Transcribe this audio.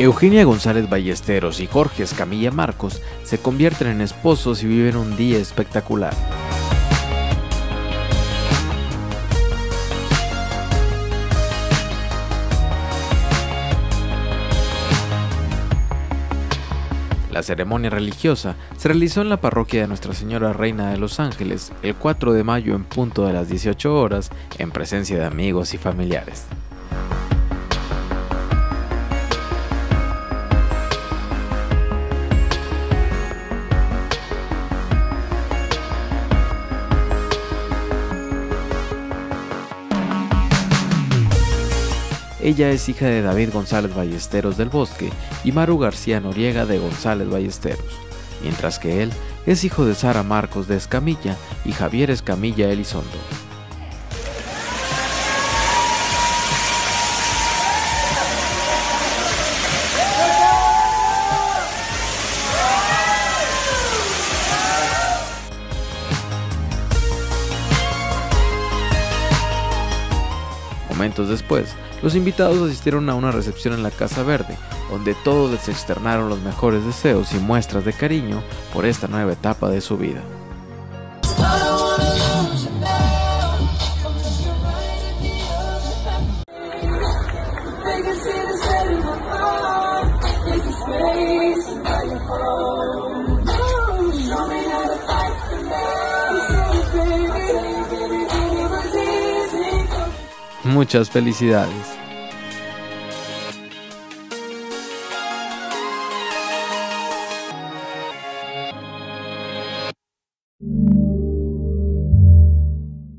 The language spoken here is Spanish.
Eugenia González Ballesteros y Jorge Escamilla Marcos se convierten en esposos y viven un día espectacular. La ceremonia religiosa se realizó en la parroquia de Nuestra Señora Reina de los Ángeles el 4 de mayo en punto de las 18 horas en presencia de amigos y familiares. Ella es hija de David González Ballesteros del Bosque y Maru García Noriega de González Ballesteros, mientras que él es hijo de Sara Marcos de Escamilla y Javier Escamilla Elizondo. Momentos después, los invitados asistieron a una recepción en la Casa Verde, donde todos les externaron los mejores deseos y muestras de cariño por esta nueva etapa de su vida. Muchas felicidades.